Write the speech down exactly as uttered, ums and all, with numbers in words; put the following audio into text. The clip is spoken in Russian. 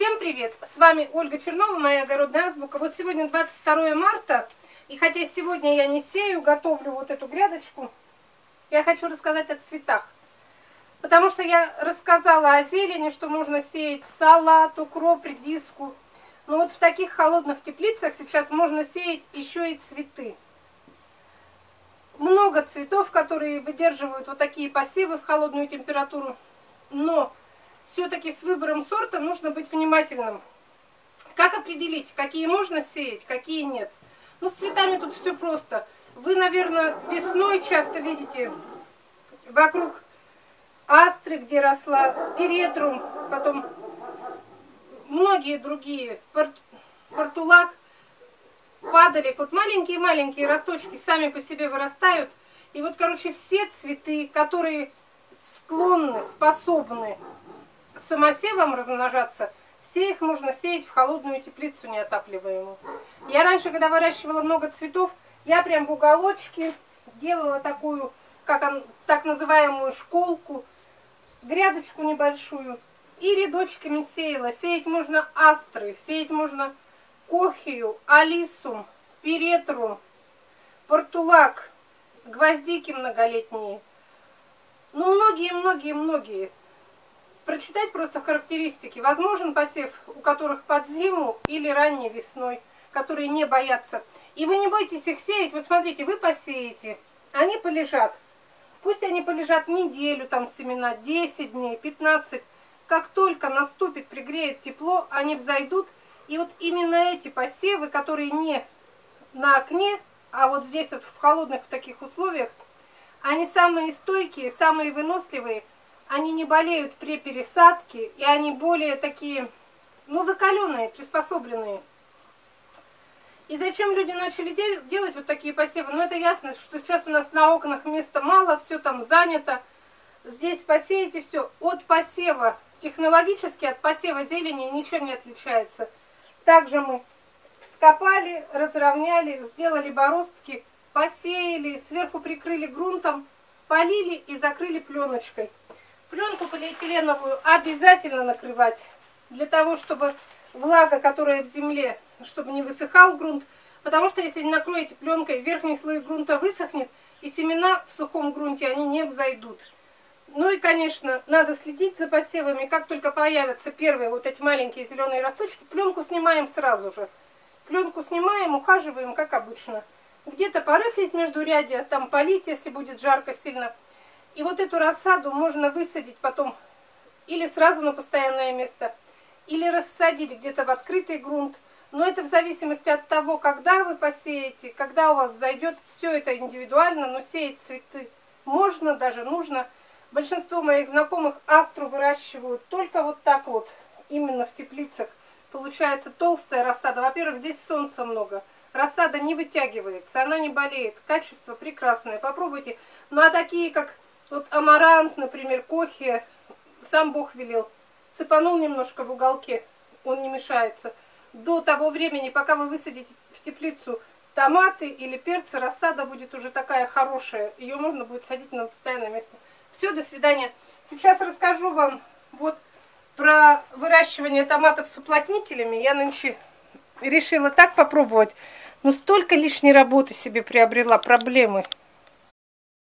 Всем привет! С вами Ольга Чернова, моя огородная азбука. Вот сегодня двадцать второе марта, и хотя сегодня я не сею, готовлю вот эту грядочку, я хочу рассказать о цветах. Потому что я рассказала о зелени, что можно сеять салат, укроп, редиску. Но вот в таких холодных теплицах сейчас можно сеять еще и цветы. Много цветов, которые выдерживают вот такие посевы в холодную температуру, но все-таки с выбором сорта нужно быть внимательным. Как определить, какие можно сеять, какие нет? Ну, с цветами тут все просто. Вы, наверное, весной часто видите вокруг астры, где росла, перетрум, потом многие другие, портулак, падалик. Вот маленькие-маленькие росточки сами по себе вырастают. И вот, короче, все цветы, которые склонны, способны самосевом размножаться, все их можно сеять в холодную теплицу неотапливаемую. Я раньше, когда выращивала много цветов, я прям в уголочке делала такую, как он, так называемую школку, грядочку небольшую, и рядочками сеяла. Сеять можно астры, сеять можно кохию, алисум, перетрум, портулак, гвоздики многолетние. Ну, многие-многие-многие. Прочитать просто характеристики. Возможен посев, у которых под зиму или ранней весной, которые не боятся. И вы не бойтесь их сеять. Вот смотрите, вы посеете, они полежат. Пусть они полежат неделю, там семена, десять дней, пятнадцать. Как только наступит, пригреет тепло, они взойдут. И вот именно эти посевы, которые не на окне, а вот здесь вот в холодных в таких условиях, они самые стойкие, самые выносливые. Они не болеют при пересадке, и они более такие, ну, закаленные, приспособленные. И зачем люди начали делать вот такие посевы? Ну, это ясно, что сейчас у нас на окнах места мало, все там занято. Здесь посеете все. От посева, технологически от посева зелени ничем не отличается. Также мы вскопали, разровняли, сделали бороздки, посеяли, сверху прикрыли грунтом, полили и закрыли пленочкой. Пленку полиэтиленовую обязательно накрывать, для того, чтобы влага, которая в земле, чтобы не высыхал грунт, потому что если не накроете пленкой, верхний слой грунта высохнет, и семена в сухом грунте, они не взойдут. Ну и, конечно, надо следить за посевами. Как только появятся первые вот эти маленькие зеленые росточки, пленку снимаем сразу же. Пленку снимаем, ухаживаем, как обычно. Где-то порыхлить междурядья, там полить, если будет жарко сильно. И вот эту рассаду можно высадить потом или сразу на постоянное место, или рассадить где-то в открытый грунт. Но это в зависимости от того, когда вы посеете, когда у вас зайдет. Все это индивидуально, но сеять цветы можно, даже нужно. Большинство моих знакомых астру выращивают только вот так вот, именно в теплицах. Получается толстая рассада. Во-первых, здесь солнца много. Рассада не вытягивается, она не болеет. Качество прекрасное, попробуйте. Ну а такие, как вот амарант, например, кохия, сам Бог велел. Сыпанул немножко в уголке, он не мешается. До того времени, пока вы высадите в теплицу томаты или перцы, рассада будет уже такая хорошая. Ее можно будет садить на постоянное место. Все, до свидания. Сейчас расскажу вам вот про выращивание томатов с уплотнителями. Я нынче решила так попробовать. Но столько лишней работы себе приобрела, проблемы.